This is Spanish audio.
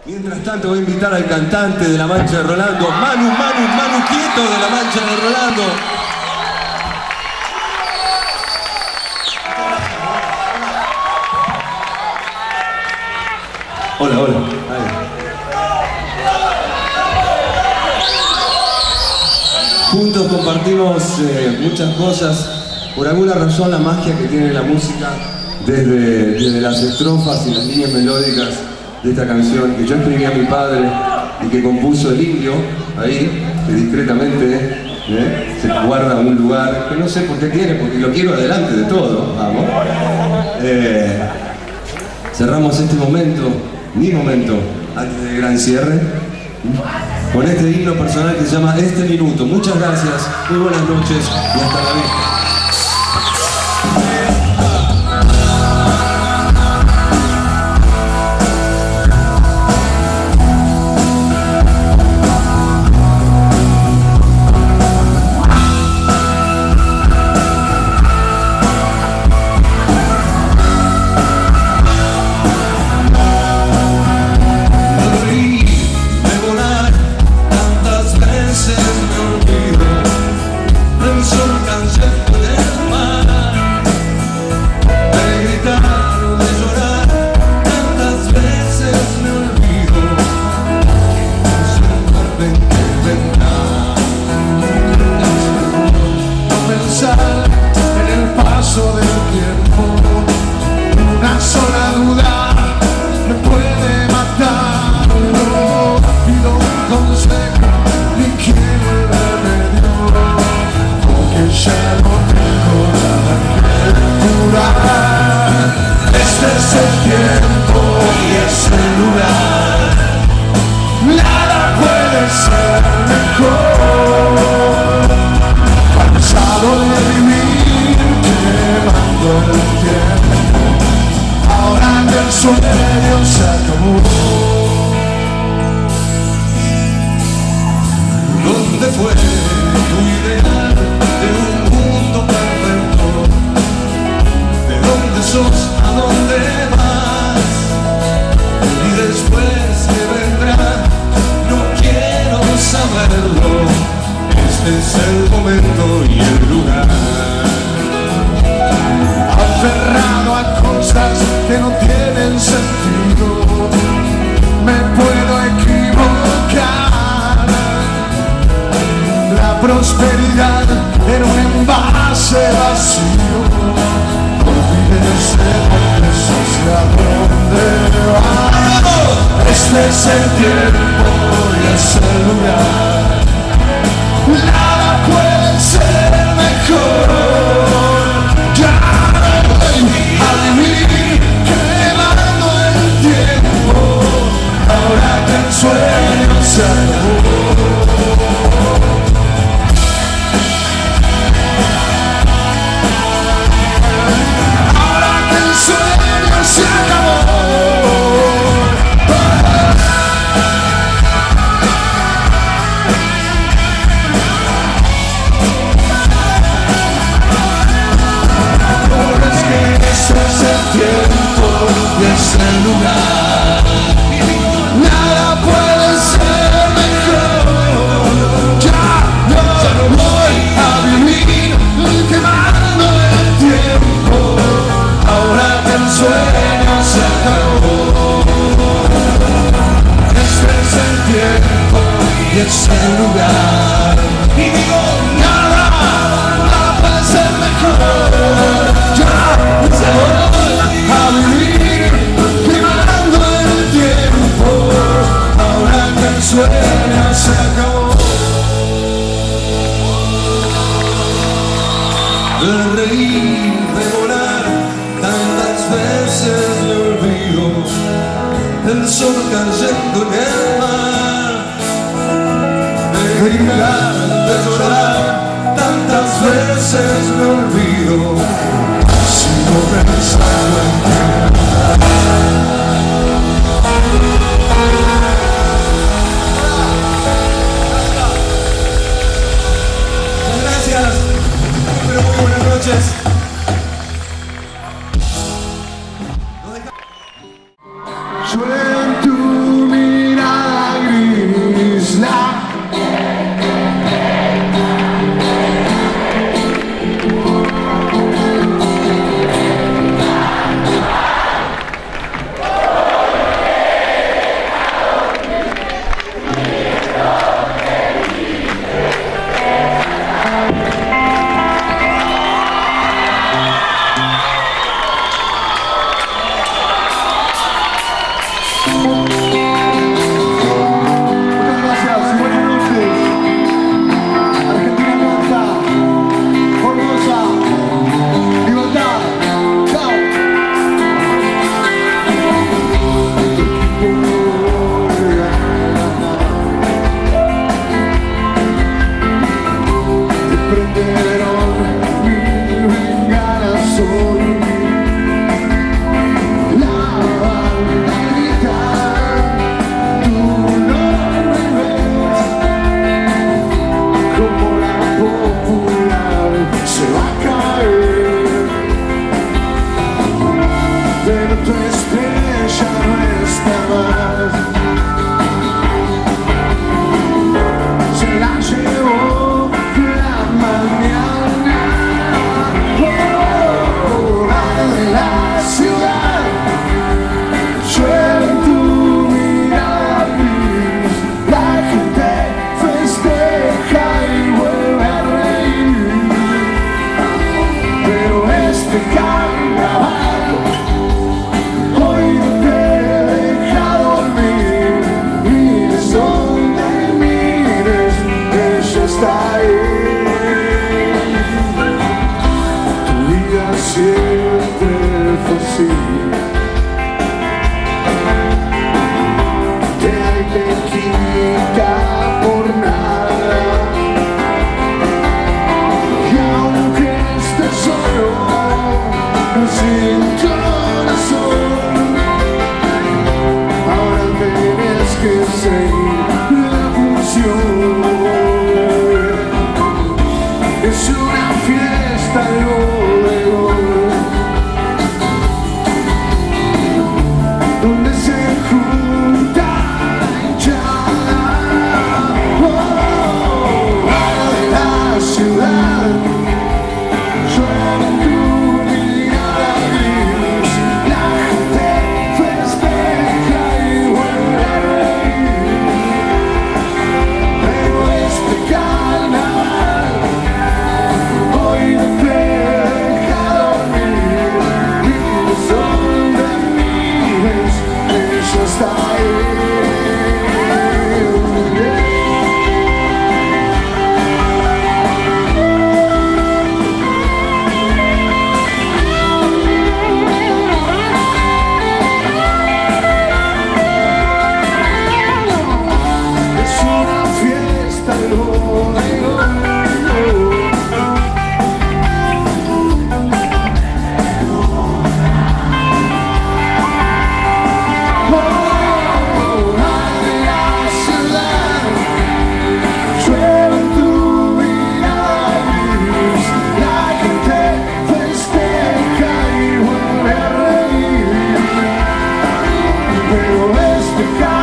Mientras tanto voy a invitar al cantante de La Mancha de Rolando, Manu Quieto de La Mancha de Rolando. Hola, hola. Juntos compartimos muchas cosas. Por alguna razón la magia que tiene la música desde las estrofas y las líneas melódicas de esta canción que yo escribí a mi padre y que compuso el Indio, ahí, que discretamente se guarda en un lugar que no sé por qué tiene, porque lo quiero adelante de todo, vamos. Cerramos este momento, mi momento, antes del gran cierre, con este himno personal que se llama Este Minuto. Muchas gracias, muy buenas noches y hasta la vista. ¿Dónde fue tu ideal de un mundo perfecto? ¿De dónde sos? ¿A dónde vas? Y después que vendrá, no quiero saberlo. Este es el momento y el lugar. Aferrado a cosas que no tienen sentido, me puedo equivocar. La prosperidad era un envase vacío. Olvídese porque eso hacia dónde va. Este es el tiempo y es el lugar. Nada puede ser mejor. Ya no voy a vivir quemando el tiempo. Ahora que el sueño se acabó. Se acabó. Ahora es que ese es el tiempo y es el lugar. Nada puede ser mejor. Ya no voy a vivir quemando el tiempo. Ahora que el sueño se acabó. Este es el tiempo y es el lugar. Y digo, nada puede ser mejor. Ya se voy a vivir quemando el tiempo. Ahora que el sueño se acabó. De reír, de volar, tantas veces me olvido. El sol cayendo en el mar. De gritar, de llorar, tantas veces me olvido. Sigo pensando en ti. Muchas gracias. Pero muy buenas noches. Suena tu Pero este